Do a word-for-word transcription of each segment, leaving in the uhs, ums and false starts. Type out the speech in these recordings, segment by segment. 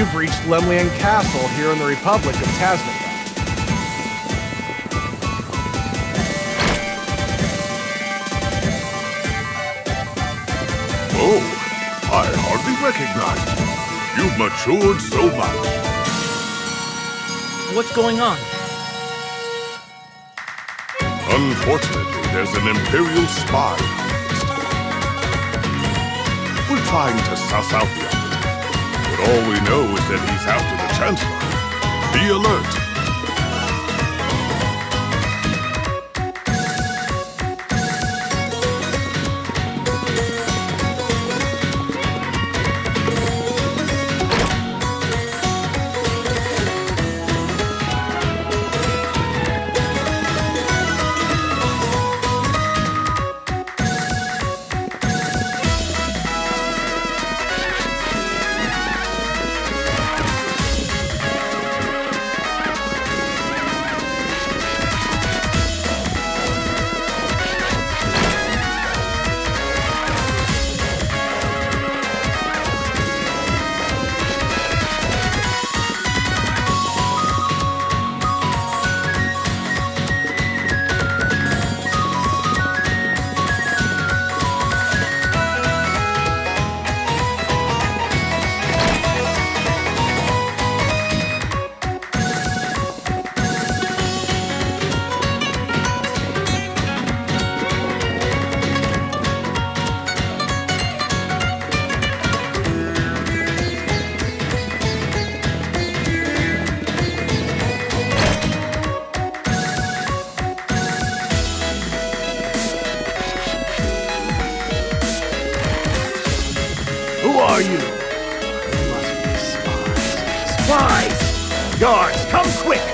You've reached Lemlian Castle here in the Republic of Tasnica. Oh, I hardly recognize you. You've matured so much. What's going on? Unfortunately, there's an Imperial spy. We're trying to suss out the operative, but all we know is that he's after the Chancellor. Be alert. Who are you? You must be spies. Spies! Guards, come quick!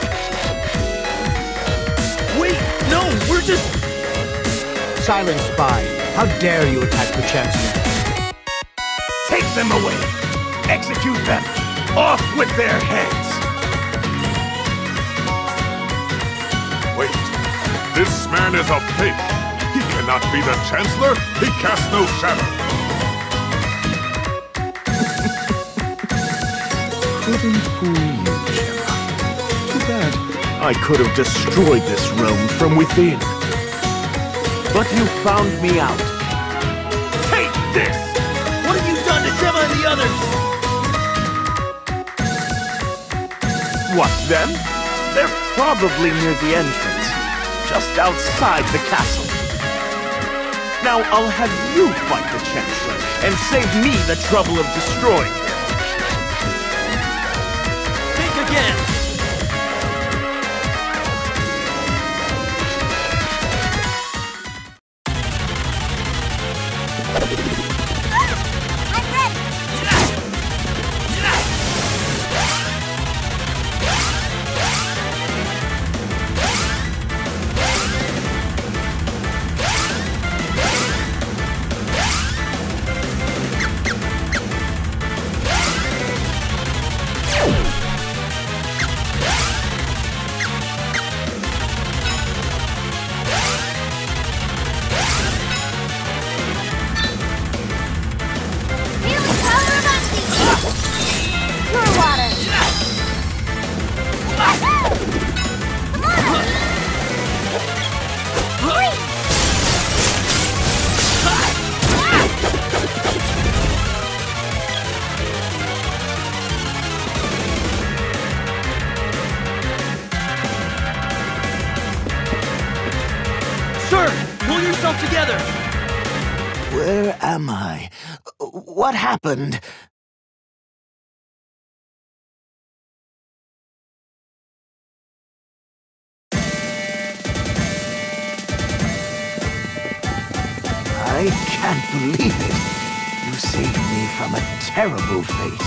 Wait, no, we're just... Silent spy. How dare you attack the Chancellor? Take them away! Execute them! Off with their heads! Wait, this man is a fake. He cannot be the Chancellor. He casts no shadow. Couldn't fool you, Gemma. Too bad. I could have destroyed this realm from within. But you found me out. Take this! What have you done to Gemma and the others? What, them? They're probably near the entrance, just outside the castle. Now I'll have you fight the Chancellor and save me the trouble of destroying him. Think again! Pull yourself together! Where am I? What happened? I can't believe it. You saved me from a terrible fate.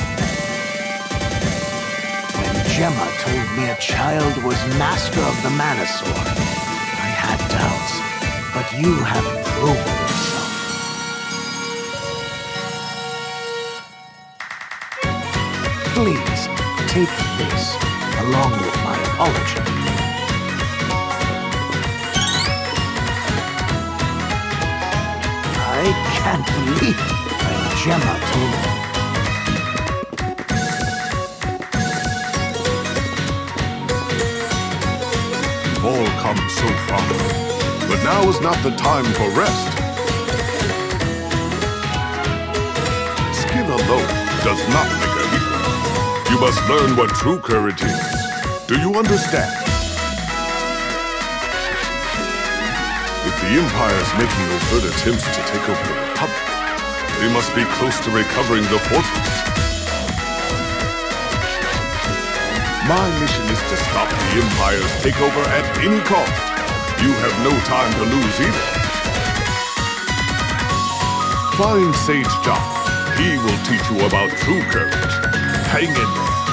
When Gemma told me a child was master of the Mana Sword, I had doubts, but you have proven yourself. Please, take this, along with my apology. I can't believe it when Gemma told me. all come so far. But now is not the time for rest. Skin alone does not make a hero. You must learn what true courage is. Do you understand? If the Empire is making overt attempts to take over the Republic, they must be close to recovering the fortress. My mission is to stop the Empire's takeover at any cost. You have no time to lose either. Find Sage John. He will teach you about true courage. Hang in there.